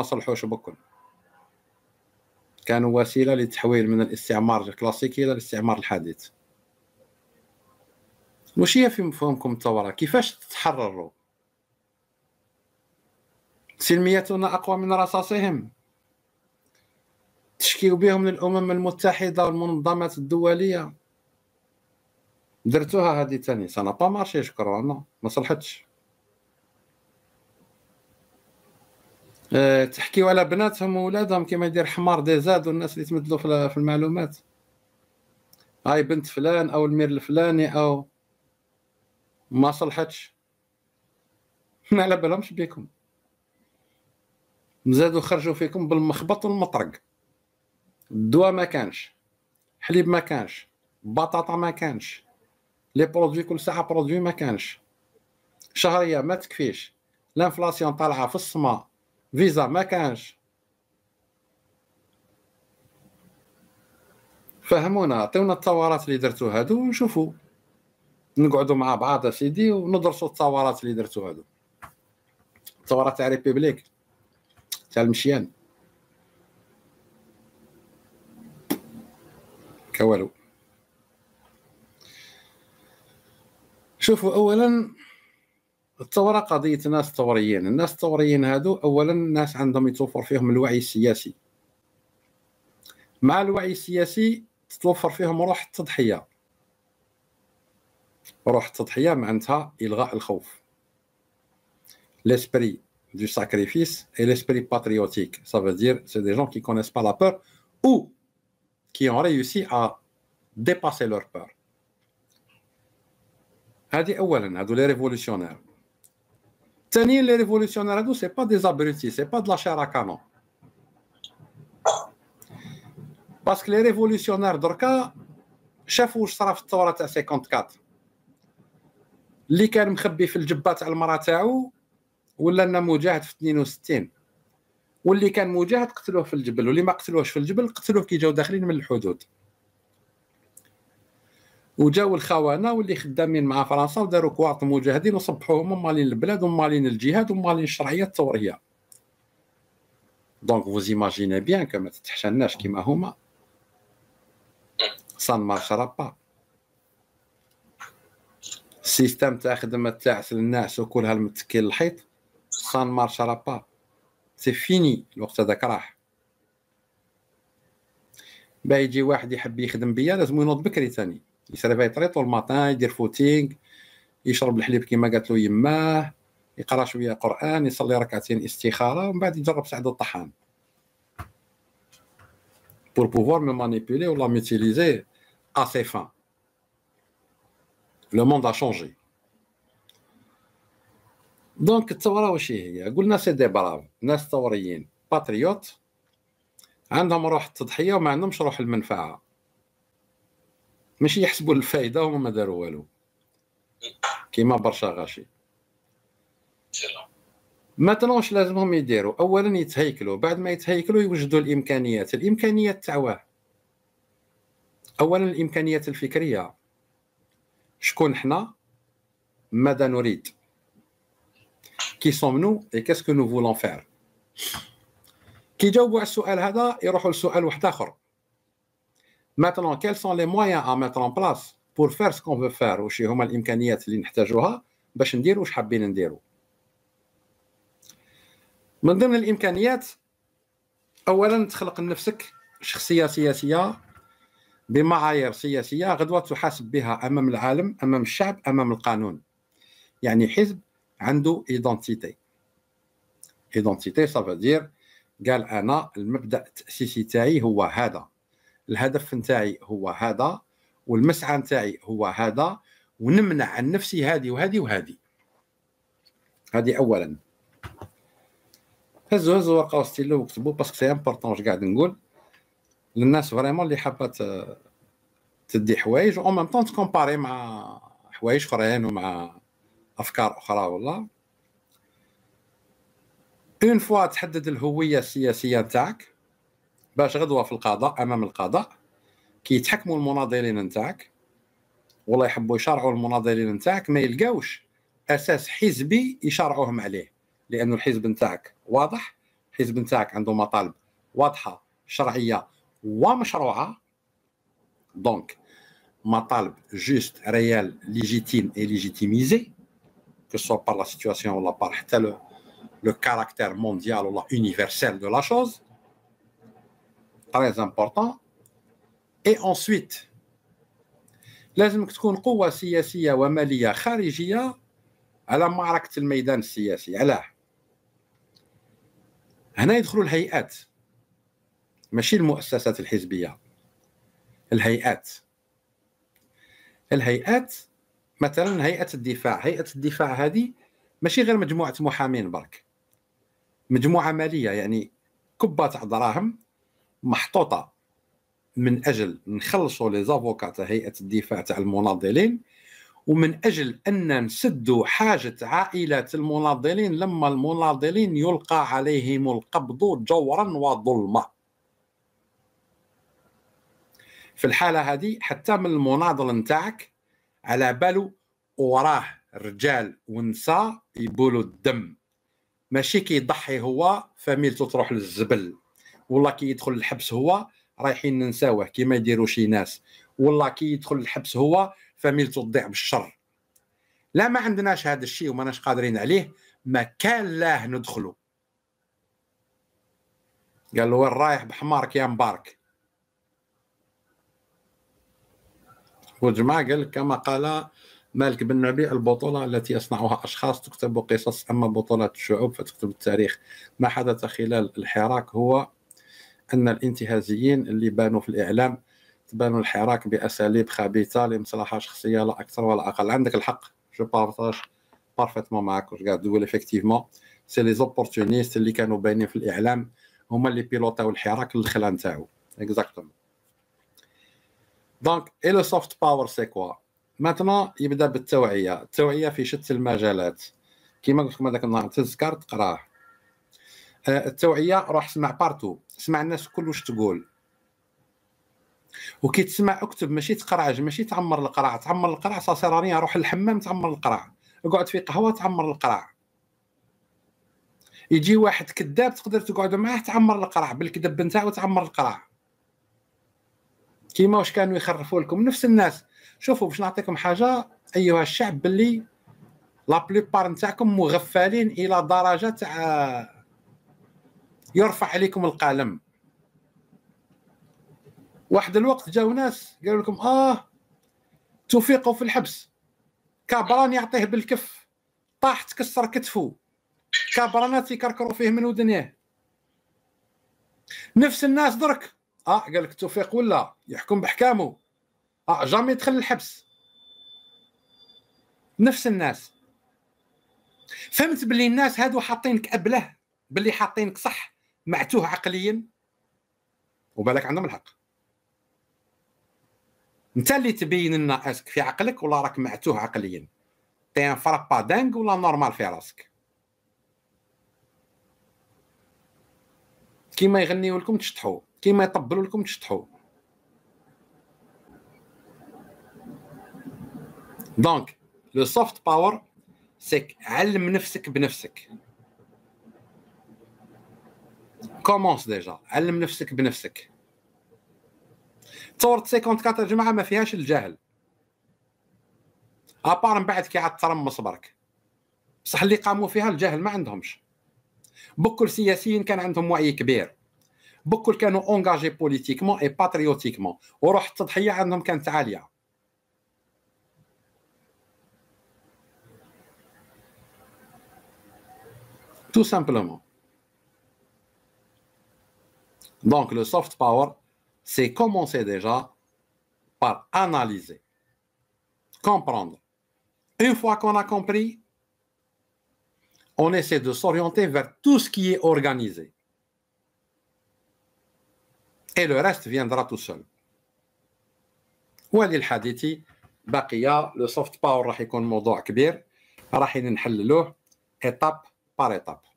ما صلحوش بكل، كانوا وسيله للتحويل من الاستعمار الكلاسيكي الى الاستعمار الحديث. واش هي في مفهومكم الثوره؟ كيفاش تتحرروا؟ سلميتنا اقوى من رصاصهم؟ تشكيو بهم للامم المتحده والمنظمات الدوليه؟ درتوها هذه ثاني سنه با مارشي، شكرا ما صلحتش. تحكيو على بناتهم وولادهم كما يدير حمار ديزاد والناس اللي تمدلوا في المعلومات. هاي بنت فلان او المير الفلاني او ما صلحتش. ما على بالهمش بيكم، زادوا خرجوا فيكم بالمخبط والمطرق. الدواء ما كانش، حليب ما كانش، بطاطا ما كانش، لي برودوي كل ساعه برودوي ما كانش، شهريه ما تكفيش، الانفلاسيون طالعه في السماء، فيزا ما كانش. فهمونا، عطيونا الثورات اللي درتو هادو ونشوفوا، نقعدوا مع بعض سيدي وندرسوا الثورات اللي درتو هادو. الثوره تاع ريبوبليك تاع المشيان كوالو. شوفوا، اولا الثوره قضيه ناس ثوريين. الناس الثوريين هادو اولا الناس عندهم يتوفر فيهم الوعي السياسي. مع الوعي السياسي تتوفر فيهم روح التضحيه. روح التضحيه معناتها الغاء الخوف، l'esprit du sacrifice et l'esprit patriotique. Ça veut dire c'est des gens qui connaissent pas la peur ou qui ont réussi à dépasser leur peur. هذه اولا، هادو لي ريفولوسيونير. ثانيا لي ريفولوسيونير هادو سي با دي زابروتي، سي با دلا شير ا كانون. باسكو لي ريفولوسيونير دركا شافوا واش صرا في الثوره تاع 54. اللي كان مخبي في الجبه تاع المراه تاعو ولا لنا مجاهد في 62، واللي كان مجاهد قتلوه في الجبل، واللي ما قتلوهش في الجبل قتلوه كي جاو داخلين من الحدود. وجاو الخونه واللي خدامين مع فرنسا وداروا كواط مجاهدين وصبحوهم مالين البلاد ومالين الجهاد ومالين الشرعيه الثوريه. دونك فوز ايماجيني بيان كما تتحشناش كيما هما سان مارشرا با. السيستم تاع خدمه تاع الناس وكلها المتكل الحيط سان مارشرا با، سي فيني. الوقت هذاك راح. با يجي واحد يحب يخدم بيا لازم ينوض بكري ثاني، يسرفاي طريطو الماطان، يدير فوتينغ، يشرب الحليب كيما قالت له يماه، يقرا شويه قران، يصلي ركعتين استخاره، ومن بعد يجرب سعد الطحان pour pouvoir me manipuler ou la m'utiliser à ses fins. Le monde a changé. دونك الثوره واش هي؟ قلنا سي دي براف، ناس ثوريين باتريوت عندهم روح التضحيه وما عندهمش روح المنفعه. ماشي يحسبوا الفائده وما داروا والو كيما برشا غاشي. مثلا واش لازمهم يديروا؟ اولا يتهيكلوا، بعد ما يتهيكلوا يوجدوا الامكانيات. الامكانيات تاع اولا الامكانيات الفكريه، شكون حنا، ماذا نريد، كي سومنو اي كاسكو نو فولون فير. كي جاوبوا على السؤال هذا يروحوا لسؤال واحد اخر. مثلا quels sont les moyens à mettre en place pour faire ce qu'on veut faire، واش هما الامكانيات اللي نحتاجوها باش نديروا واش حابين نديروا. من ضمن الامكانيات اولا تخلق لنفسك شخصيه سياسيه بمعايير سياسيه غدوه تحاسب بها امام العالم، امام الشعب، امام القانون. يعني حزب عنده ايدونتيتي. ايدونتيتي صافا دير قال انا المبدا التاسيسي تاعي هو هذا، الهدف نتاعي هو هذا، والمسعى نتاعي هو هذا، ونمنع عن نفسي هذه وهذه وهذه. هذه اولا. هزوا ورقه وستيلو وكتبوا باسكو سي امبورطون واش قاعد نقول للناس فريمون اللي حابه تدي حوايج و ميم طون تكومباري مع حوايج اخرين ومع افكار اخرى. والله اون فوا تحدد الهويه السياسيه نتاعك باش غدوه في القضاء امام القضاء كي يتحكموا المناضلين نتاعك، والله يحبوا يشرعوا المناضلين نتاعك ما يلقاوش اساس حزبي يشرعوهم عليه، لانه الحزب نتاعك واضح، الحزب نتاعك عنده مطالب واضحه شرعيه ومشروعه، دونك مطالب جوست ريال ليجيتيم اي ليجيتيميزي que ce soit par la situation ou par حتى le caractère mondial ou universel de la chose, très important. Et ensuite لازمك تكون قوة سياسية ومالية خارجية على معركة الميدان السياسي. علاه؟ هنا يدخلوا الهيئات، ماشي المؤسسات الحزبية، الهيئات مثلا هيئة الدفاع هذه ماشي غير مجموعة محامين برك، مجموعة مالية، يعني كبة تاع دراهم محطوطة من أجل نخلصوا لي زافوكا تاع هيئة الدفاع تاع المناضلين، ومن أجل أن نسدوا حاجة عائلات المناضلين لما المناضلين يلقى عليهم القبض جورا وظلما. في الحالة هذه حتى من المناضل نتاعك على بالو وراه رجال ونساء يبولوا الدم، ماشي كي يضحي هو فاميلته تروح للزبل، والله كي يدخل الحبس هو رايحين ننساوه كيما يديروا شي ناس، والله كي يدخل الحبس هو فاميلته تضيع بالشر. لا، ما عندناش هذا الشيء وماناش قادرين عليه، ما كان لاه ندخلوا. قال له وين رايح بحمارك يا مبارك؟ والجماعة قال لك كما قال مالك بن نبي: البطولة التي يصنعها أشخاص تكتب قصص، أما بطولات الشعوب فتكتب التاريخ. ما حدث خلال الحراك هو أن الانتهازيين اللي بانوا في الإعلام تبانوا الحراك بأساليب خبيثة لمصلحة شخصية لا أكثر ولا أقل. عندك الحق، جو بارطاج بارفيتمون معاك واش قاعد تقول. إفكتيفمون سي لي زوبورتونيست اللي كانوا باينين في الإعلام هما اللي بيلوطاو الحراك للخلا نتاعو. اكزاكتومون. دونك اي لو سوفت باور سي كوا؟ ماتنا يبدا بالتوعيه، التوعيه في شتى المجالات كيما قلت لكم هذاك النهار تذكر تقراه. التوعيه روح اسمع بارتو، اسمع الناس كل واش تقول، وكي تسمع اكتب، ماشي تقرعج، ماشي تعمر القرع. تعمر القرع صاصيرانيه، روح للحمام تعمر القرع، اقعد في قهوه تعمر القرع. يجي واحد كذاب تقدر تقعد معاه تعمر القرع بالكذب نتاعو تعمر القرع. كيما واش كانوا يخرفوا لكم نفس الناس. شوفوا باش نعطيكم حاجه ايها الشعب، باللي لا بليبار نتاعكم مغفلين الى درجه تاع يرفع عليكم القلم. واحد الوقت جاو ناس قالوا لكم توفيقوا في الحبس، كابران يعطيه بالكف، طاح تكسر كتفه، كابرانات يكركروا فيه من ودنيه. نفس الناس درك قال لك توفيق ولا يحكم بحكامه، جامي يدخل الحبس. نفس الناس. فهمت باللي الناس هادو حاطينك ابله، باللي حاطينك صح معتوه عقليا، وبالك عندهم الحق. انت اللي تبين لنا اسك في عقلك ولا راك معتوه عقليا، تي ان فرابا دانغ ولا نورمال في راسك. كيما يغنيو لكم تشطحوا، كيما يطبلوا لكم تشطحوا. دونك لو سوفت باور سيك علم نفسك بنفسك. كومونس ديجا، علم نفسك بنفسك. ثورة 54 يا جماعه ما فيهاش الجهل، ابار من بعد كي عاد ترمص برك، بصح اللي قاموا فيها الجهل ما عندهمش. بكل سياسيين كان عندهم وعي كبير، بكل كانوا اونغاجي بوليتيكمون اي باتريوتيكمون، وروح التضحيه عندهم كانت عاليه. tout simplement. Donc le soft power, c'est commencer déjà par analyser, comprendre. Une fois qu'on a compris, on essaie de s'orienter vers tout ce qui est organisé. Et le reste viendra tout seul. وللحديث بقي. لو سوفت باور راح يكون موضوع كبير، راح نحللوه étape par étape.